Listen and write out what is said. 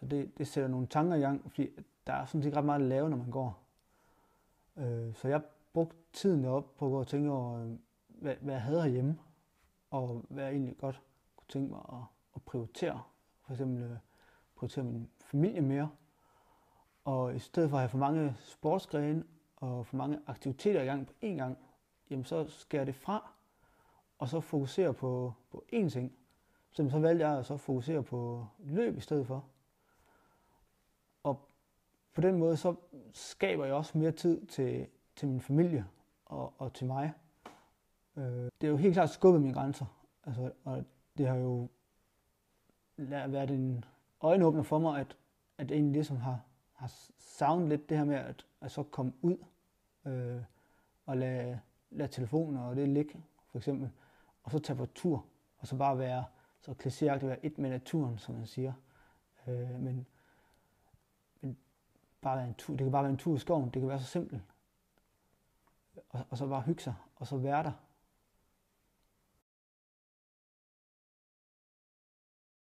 og det sætter nogle tanker i gang, fordi der er sådan set ret meget at lave, når man går. Så jeg brugte tiden deroppe på at gå og tænke over, hvad jeg havde herhjemme, og hvad jeg egentlig godt kunne tænke mig at prioritere. For eksempel prioritere min familie mere, og i stedet for at have for mange sportsgrene og for mange aktiviteter i gang på én gang, jamen så skærer det fra, og så fokusere på én ting. Så valgte jeg at så fokusere på løb i stedet for. Og på den måde så skaber jeg også mere tid til min familie og til mig. Det er jo helt klart skubbet mine grænser. Altså, og det har jo været en øjenåbner for mig, at jeg egentlig ligesom har savnet lidt det her med at så komme ud og lade telefonen og det ligge, for eksempel, og så tage på tur, og så bare være så klichéagtigt være et med naturen, som man siger. Men bare være en tur. Det kan bare være en tur i skoven. Det kan være så simpelt. Og så bare hygge sig, og så være der.